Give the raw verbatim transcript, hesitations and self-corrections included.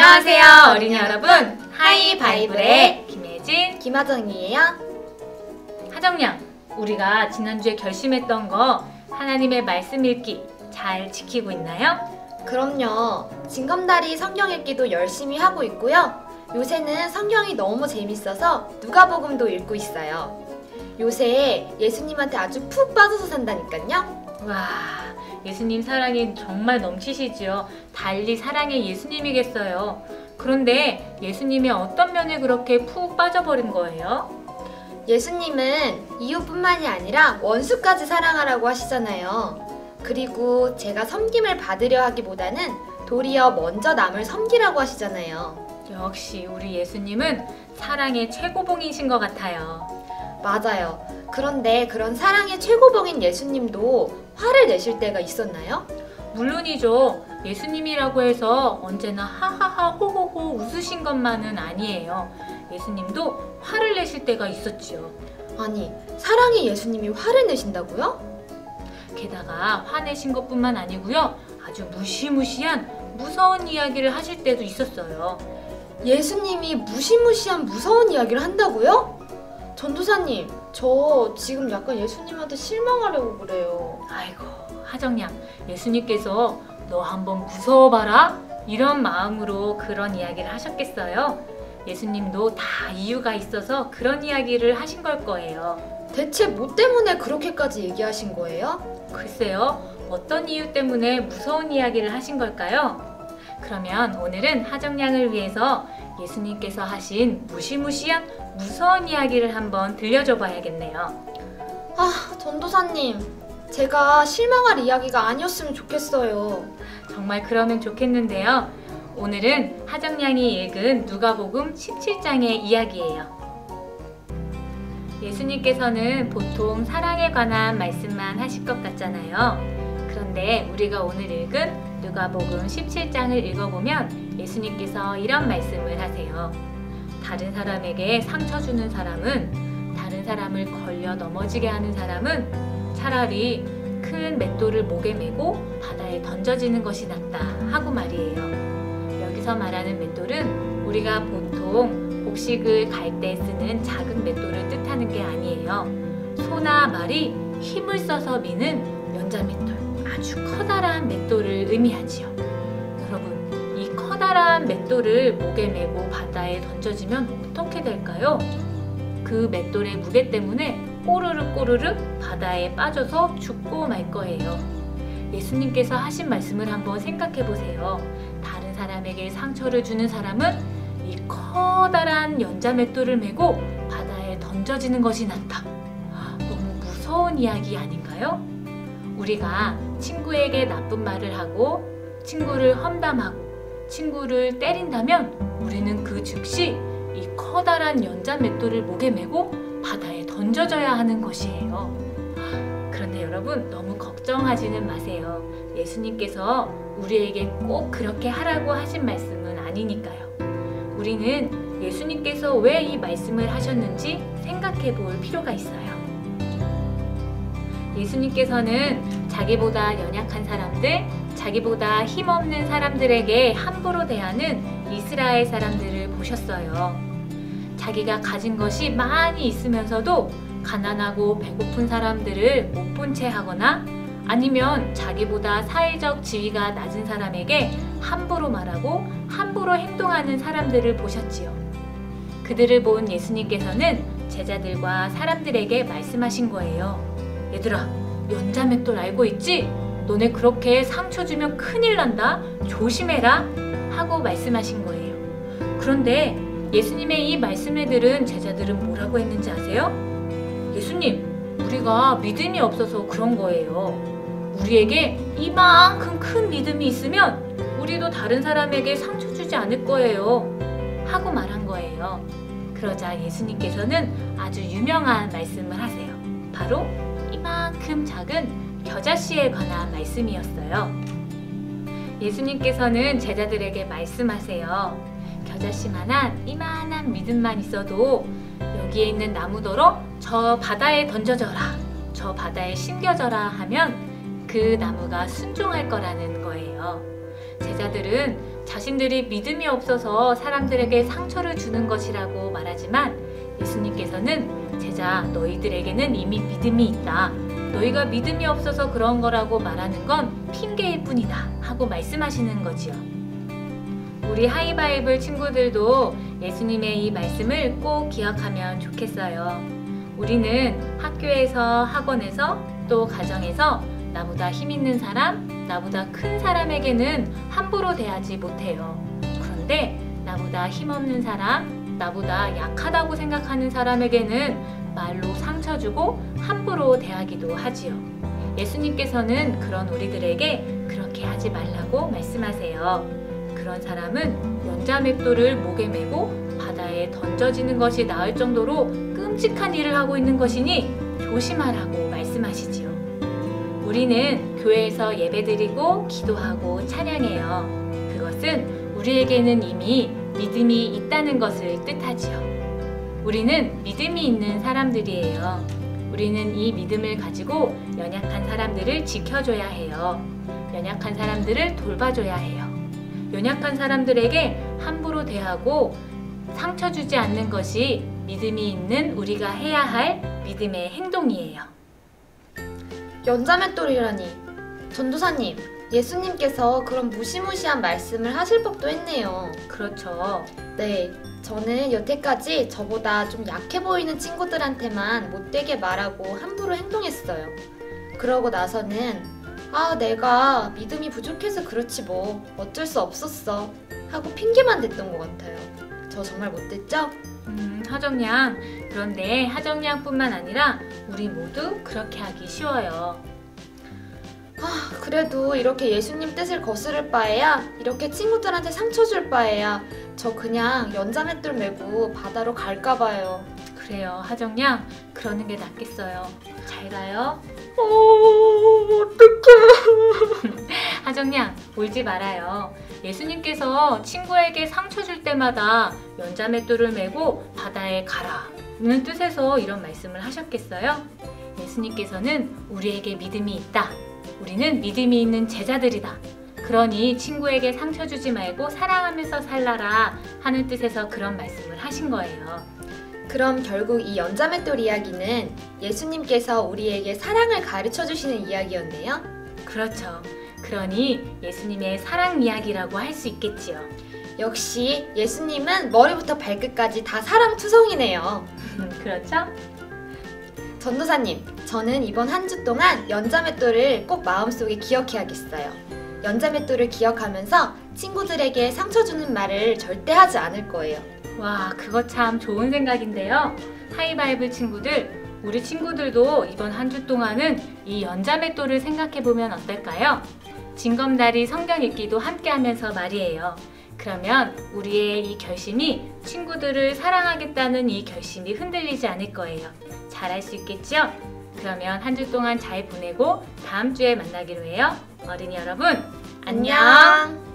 안녕하세요 어린이 여러분, 하이바이블의 김혜진, 김하정이에요. 하정양, 우리가 지난주에 결심했던 거 하나님의 말씀 읽기 잘 지키고 있나요? 그럼요. 징검다리 성경 읽기도 열심히 하고 있고요. 요새는 성경이 너무 재밌어서 누가복음도 읽고 있어요. 요새 예수님한테 아주 푹 빠져서 산다니까요. 와, 예수님 사랑이 정말 넘치시지요. 달리 사랑의 예수님이겠어요. 그런데 예수님의 어떤 면에 그렇게 푹 빠져버린 거예요? 예수님은 이웃뿐만이 아니라 원수까지 사랑하라고 하시잖아요. 그리고 제가 섬김을 받으려 하기보다는 도리어 먼저 남을 섬기라고 하시잖아요. 역시 우리 예수님은 사랑의 최고봉이신 것 같아요. 맞아요. 그런데 그런 사랑의 최고봉인 예수님도 화를 내실 때가 있었나요? 물론이죠. 예수님이라고 해서 언제나 하하하 호호호 웃으신 것만은 아니에요. 예수님도 화를 내실 때가 있었지요. 아니, 사랑의 예수님이 화를 내신다고요? 게다가 화내신 것뿐만 아니고요. 아주 무시무시한 무서운 이야기를 하실 때도 있었어요. 예수님이 무시무시한 무서운 이야기를 한다고요? 전도사님, 저 지금 약간 예수님한테 실망하려고 그래요. 아이고, 하정양, 예수님께서 너 한번 무서워봐라? 이런 마음으로 그런 이야기를 하셨겠어요? 예수님도 다 이유가 있어서 그런 이야기를 하신 걸 거예요. 대체 뭐 때문에 그렇게까지 얘기하신 거예요? 글쎄요, 어떤 이유 때문에 무서운 이야기를 하신 걸까요? 그러면 오늘은 하정양을 위해서 예수님께서 하신 무시무시한 무서운 이야기를 한번 들려줘 봐야겠네요. 아, 전도사님, 제가 실망할 이야기가 아니었으면 좋겠어요. 정말 그러면 좋겠는데요. 오늘은 하정양이 읽은 누가복음 십칠 장의 이야기예요. 예수님께서는 보통 사랑에 관한 말씀만 하실 것 같잖아요. 그런데 우리가 오늘 읽은 누가복음 십칠 장을 읽어보면 예수님께서 이런 말씀을 하세요. 다른 사람에게 상처 주는 사람은, 다른 사람을 걸려 넘어지게 하는 사람은 차라리 큰 맷돌을 목에 메고 바다에 던져지는 것이 낫다 하고 말이에요. 여기서 말하는 맷돌은 우리가 보통 곡식을 갈 때 쓰는 작은 맷돌을 뜻하는 게 아니에요. 소나 말이 힘을 써서 미는 연자맷돌, 아주 커다란 맷돌을 의미하지요. 여러분, 이 커다란 맷돌을 목에 메고 바다에 던져지면 어떻게 될까요? 그 맷돌의 무게 때문에 꼬르륵 꼬르륵 바다에 빠져서 죽고 말 거예요. 예수님께서 하신 말씀을 한번 생각해 보세요. 다른 사람에게 상처를 주는 사람은 이 커다란 연자맷돌을 메고 바다에 던져지는 것이 낫다. 너무 무서운 이야기 아닌가요? 우리가 친구에게 나쁜 말을 하고 친구를 험담하고 친구를 때린다면 우리는 그 즉시 이 커다란 연자맷돌을 목에 메고 바다에 던져져야 하는 것이에요. 그런데 여러분, 너무 걱정하지는 마세요. 예수님께서 우리에게 꼭 그렇게 하라고 하신 말씀은 아니니까요. 우리는 예수님께서 왜 이 말씀을 하셨는지 생각해 볼 필요가 있어요. 예수님께서는 자기보다 연약한 사람들, 자기보다 힘없는 사람들에게 함부로 대하는 이스라엘 사람들을 보셨어요. 자기가 가진 것이 많이 있으면서도 가난하고 배고픈 사람들을 못 본 채 하거나 아니면 자기보다 사회적 지위가 낮은 사람에게 함부로 말하고 함부로 행동하는 사람들을 보셨지요. 그들을 본 예수님께서는 제자들과 사람들에게 말씀하신 거예요. 얘들아, 연자맷돌 알고 있지? 너네 그렇게 상처 주면 큰일 난다. 조심해라. 하고 말씀하신 거예요. 그런데 예수님의 이 말씀을 들은 제자들은 뭐라고 했는지 아세요? 예수님, 우리가 믿음이 없어서 그런 거예요. 우리에게 이만큼 큰 믿음이 있으면 우리도 다른 사람에게 상처 주지 않을 거예요. 하고 말한 거예요. 그러자 예수님께서는 아주 유명한 말씀을 하세요. 바로 이만큼 작은 겨자씨에 관한 말씀이었어요. 예수님께서는 제자들에게 말씀하세요. 겨자씨만한 이만한 믿음만 있어도 여기에 있는 나무더러 저 바다에 던져져라, 저 바다에 심겨져라 하면 그 나무가 순종할 거라는 거예요. 제자들은 자신들이 믿음이 없어서 사람들에게 상처를 주는 것이라고 말하지만 예수님께서는 제자 너희들에게는 이미 믿음이 있다. 너희가 믿음이 없어서 그런 거라고 말하는 건 핑계일 뿐이다 하고 말씀하시는 거지요. 우리 하이바이블 친구들도 예수님의 이 말씀을 꼭 기억하면 좋겠어요. 우리는 학교에서, 학원에서, 또 가정에서 나보다 힘 있는 사람, 나보다 큰 사람에게는 함부로 대하지 못해요. 그런데 나보다 힘없는 사람, 나보다 약하다고 생각하는 사람에게는 말로 상처 주고 함부로 대하기도 하지요. 예수님께서는 그런 우리들에게 그렇게 하지 말라고 말씀하세요. 그런 사람은 연자맷돌을 목에 메고 바다에 던져지는 것이 나을 정도로 끔찍한 일을 하고 있는 것이니 조심하라고 말씀하시지요. 우리는 교회에서 예배드리고 기도하고 찬양해요. 그것은 우리에게는 이미 믿음이 있다는 것을 뜻하지요. 우리는 믿음이 있는 사람들이에요. 우리는 이 믿음을 가지고 연약한 사람들을 지켜줘야 해요. 연약한 사람들을 돌봐줘야 해요. 연약한 사람들에게 함부로 대하고 상처 주지 않는 것이 믿음이 있는 우리가 해야 할 믿음의 행동이에요. 연자맷돌이라니. 전도사님, 예수님께서 그런 무시무시한 말씀을 하실 법도 했네요. 그렇죠. 네, 저는 여태까지 저보다 좀 약해 보이는 친구들한테만 못되게 말하고 함부로 행동했어요. 그러고 나서는 아, 내가 믿음이 부족해서 그렇지 뭐 어쩔 수 없었어 하고 핑계만 댔던 것 같아요. 저 정말 못됐죠? 음, 하정양. 그런데 하정양뿐만 아니라 우리 모두 그렇게 하기 쉬워요. 아, 그래도 이렇게 예수님 뜻을 거스를 바에야, 이렇게 친구들한테 상처 줄 바에야 저 그냥 연자맷돌 메고 바다로 갈까 봐요. 그래요, 하정양. 그러는 게 낫겠어요. 잘 가요. 어, 어떡해. 하정양, 울지 말아요. 예수님께서 친구에게 상처 줄 때마다 연자맷돌을 메고 바다에 가라는 뜻에서 이런 말씀을 하셨겠어요? 예수님께서는 우리에게 믿음이 있다. 우리는 믿음이 있는 제자들이다. 그러니 친구에게 상처 주지 말고 사랑하면서 살라라 하는 뜻에서 그런 말씀을 하신 거예요. 그럼 결국 이 연자맷돌 이야기는 예수님께서 우리에게 사랑을 가르쳐 주시는 이야기였네요? 그렇죠. 그러니 예수님의 사랑 이야기라고 할 수 있겠지요. 역시 예수님은 머리부터 발끝까지 다 사랑투성이네요. 그렇죠? 전도사님, 저는 이번 한 주 동안 연자맷돌을 꼭 마음속에 기억해야겠어요. 연자맷돌을 기억하면서 친구들에게 상처 주는 말을 절대 하지 않을 거예요. 와, 그거 참 좋은 생각인데요. 하이바이블 친구들, 우리 친구들도 이번 한 주 동안은 이 연자맷돌을 생각해보면 어떨까요? 징검다리 성경 읽기도 함께 하면서 말이에요. 그러면 우리의 이 결심이 친구들을 사랑하겠다는 이 결심이 흔들리지 않을 거예요. 잘할 수 있겠죠? 그러면 한 주 동안 잘 보내고 다음 주에 만나기로 해요. 어린이 여러분, 안녕!